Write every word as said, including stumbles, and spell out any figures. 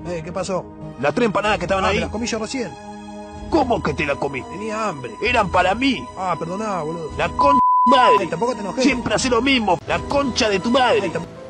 Eh, ¿qué pasó? Las tres empanadas que estaban Ah, ahí. me las comí yo recién. ¿Cómo que te las comiste? Tenía hambre. Eran para mí. Ah, perdoná, boludo. La concha de tu madre. Ay, tampoco te enojes. Siempre hace lo mismo. La concha de tu madre. Ay, tam-